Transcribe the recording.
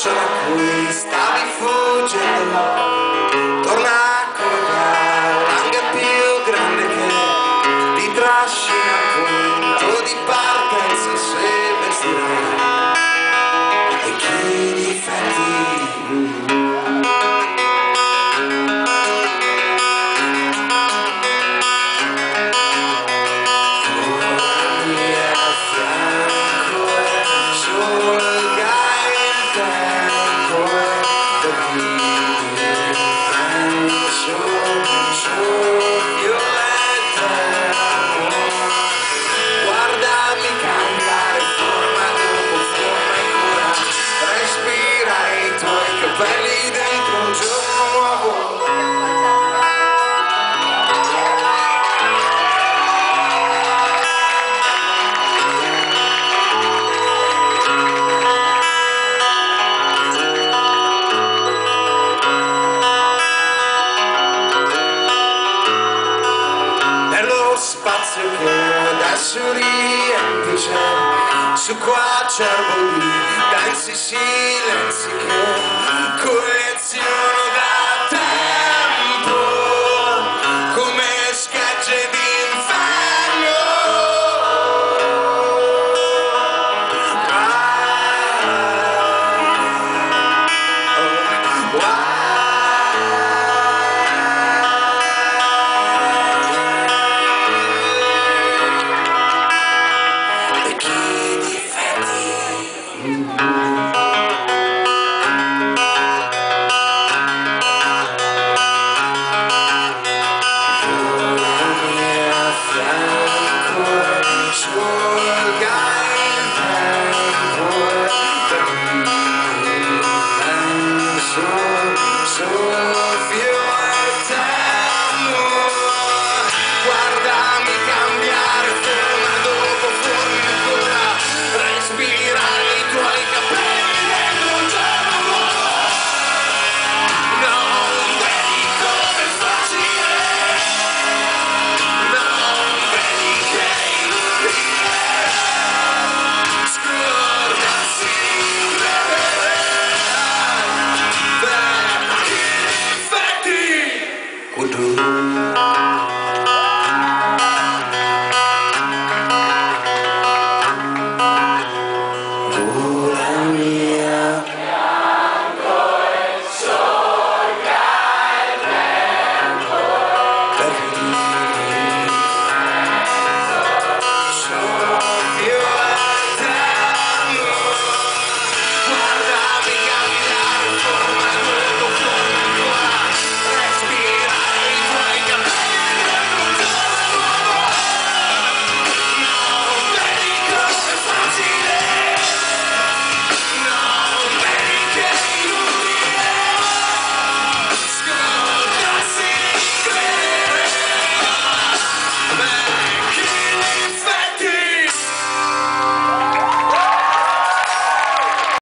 ghiaccio da cui stavi fuggendo torna come la valanga più grande che ti trascina al punto di partenza se vestirai e chi difetti. Belli dentro un giorno nuovo. Per lo spazio che adesso riempi c'è su qua acerbo di densi silenzi che colleziono da tempo come schegge d'inferno. E chi difetti. Sure.